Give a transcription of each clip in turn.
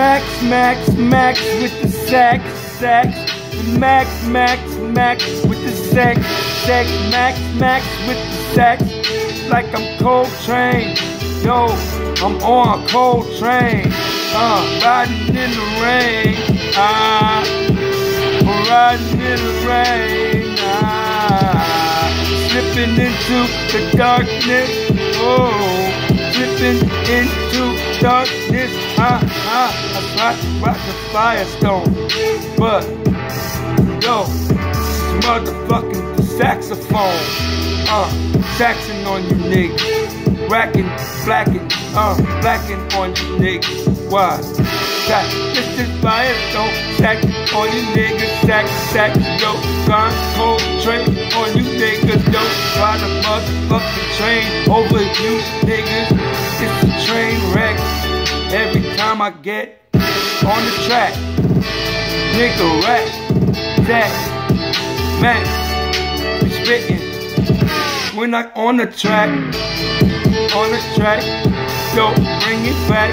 Max with the sax. Max with the sex. Max with the sax. Like I'm Coltrane. Yo, I'm on a cold train. Riding in the rain. Riding in the rain. Slipping into the darkness. Oh, slipping into darkness. I rock the Firestone. But, yo, this motherfucking saxophone. Saxing on you niggas. Racking, blacking on you niggas. Why? This is Firestone. Sax on you niggas. Sax, yo. Gone Coltrane on you niggas. Yo, ride a motherfucking train over you niggas. It's a train wreck. Every time I get on the track, nigga rap, Zach, Max, we spittin'. We're not on the track, yo, bring it back,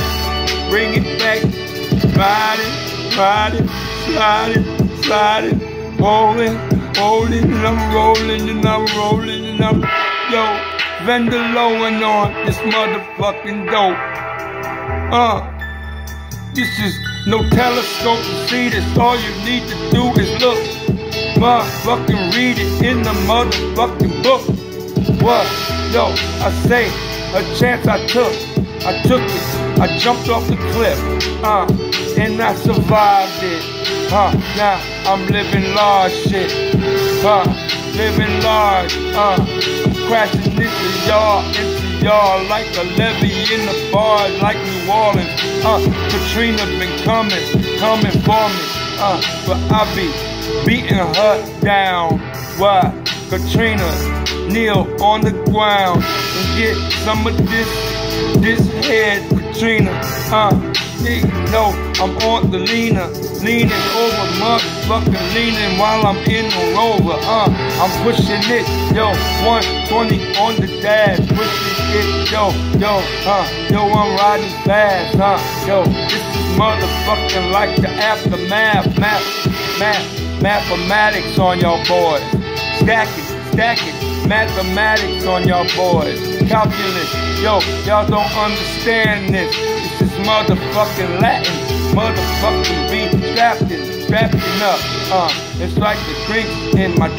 riding, sliding, rolling, and I'm rolling, and I'm, yo, vendor lowing on this motherfucking dope. This is no telescope to see this. All you need to do is look, motherfucking read it in the motherfucking book. What? Yo, I say, a chance I took it. I jumped off the cliff, and I survived it. Now I'm living large shit, living large, I'm crashing into y'all like a levee in the bars like New Orleans. Katrina been coming for me, but I be beating her down. Why? Katrina, kneel on the ground and get some of this head, Katrina. You know I'm on the leaning over, motherfucking leaning while I'm in the Rover. I'm pushing it, yo, 120 on the dash, pushing it, yo, I'm riding fast, yo, this is motherfucking like the aftermath, mathematics on y'all boys, stacking, mathematics on y'all boys, calculus, yo, y'all don't understand this. This is motherfucking Latin, motherfucking beat, strapping up. It's like the drinks in my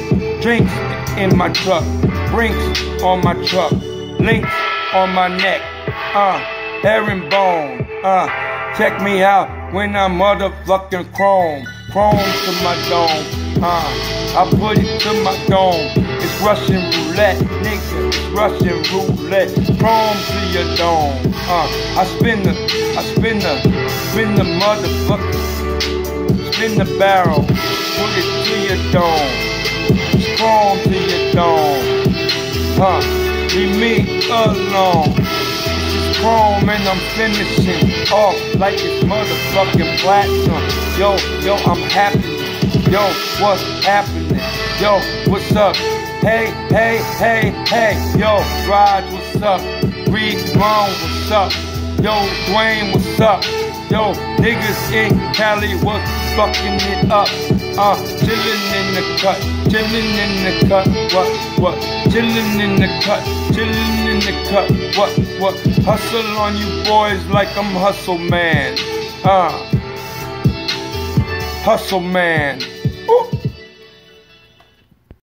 truck, brinks on my truck, links on my neck, herringbone. Check me out when I'm motherfucking chrome to my dome. I put it to my dome. It's Russian roulette, nigga. It's Russian roulette. Chrome to your dome. I spin the motherfucker, spin the barrel, put it to your dome. It's chrome to your dome. Leave me alone. It's chrome and I'm finishing off like it's motherfucking platinum. Yo, I'm happy. Yo, what's happening? Yo, what's up? Hey, yo, Raj, what's up? Reed Brown, what's up? Yo, Dwayne, what's up? Yo, niggas in Cali, what's fucking it up? Chillin' in the cut, what? Chillin' in the cut, what? Hustle on you boys like I'm Hustle Man, Hustle Man.